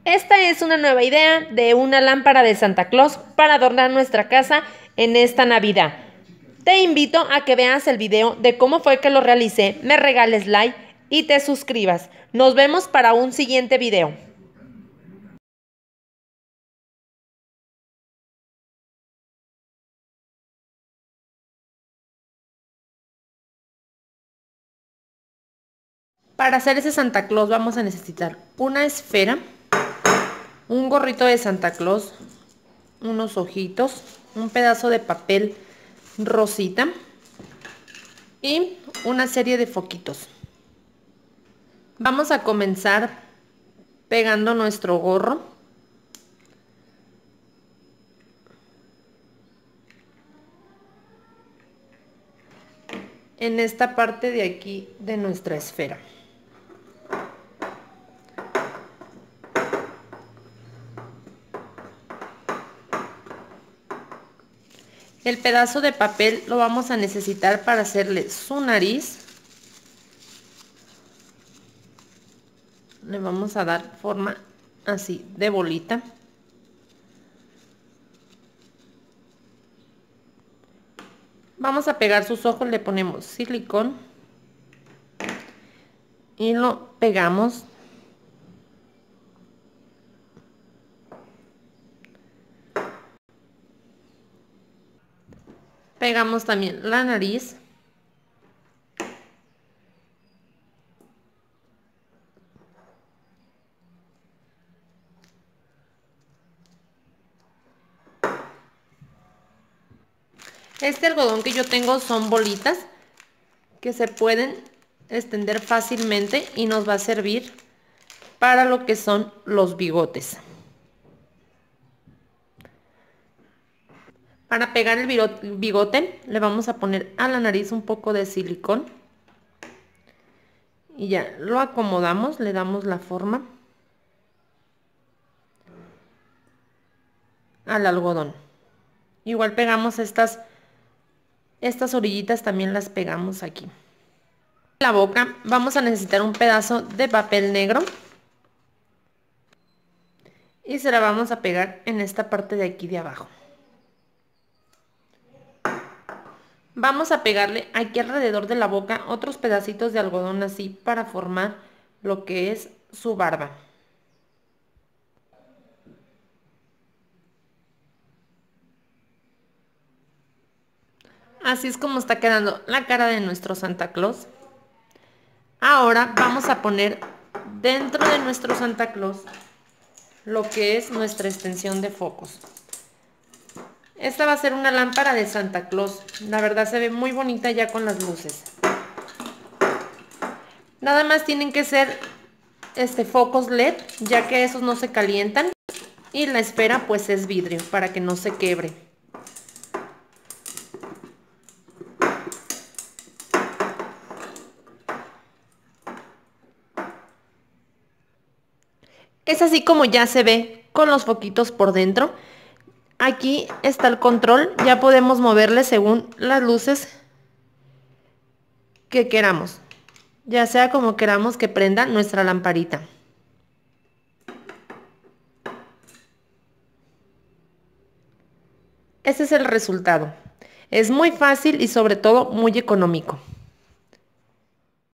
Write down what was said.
Esta es una nueva idea de una lámpara de Santa Claus para adornar nuestra casa en esta Navidad. Te invito a que veas el video de cómo fue que lo realicé, me regales like y te suscribas. Nos vemos para un siguiente video. Para hacer ese Santa Claus vamos a necesitar una esfera, un gorrito de Santa Claus, unos ojitos, un pedazo de papel rosita y una serie de foquitos. Vamos a comenzar pegando nuestro gorro. En esta parte de aquí de nuestra esfera. El pedazo de papel lo vamos a necesitar para hacerle su nariz. Le vamos a dar forma así de bolita. Vamos a pegar sus ojos, le ponemos silicón y lo pegamos. Pegamos también la nariz. Este algodón que yo tengo son bolitas que se pueden extender fácilmente y nos va a servir para lo que son los bigotes. Para pegar el bigote le vamos a poner a la nariz un poco de silicón y ya lo acomodamos, le damos la forma al algodón. Igual pegamos estas orillitas, también las pegamos aquí. La boca vamos a necesitar un pedazo de papel negro y se la vamos a pegar en esta parte de aquí de abajo. Vamos a pegarle aquí alrededor de la boca otros pedacitos de algodón así para formar lo que es su barba. Así es como está quedando la cara de nuestro Santa Claus. Ahora vamos a poner dentro de nuestro Santa Claus lo que es nuestra extensión de focos. Esta va a ser una lámpara de Santa Claus. La verdad se ve muy bonita ya con las luces. Nada más tienen que ser focos LED, ya que esos no se calientan. Y la esfera pues es vidrio para que no se quebre. Es así como ya se ve con los foquitos por dentro. Aquí está el control, ya podemos moverle según las luces que queramos, ya sea como queramos que prenda nuestra lamparita. Este es el resultado. Es muy fácil y sobre todo muy económico.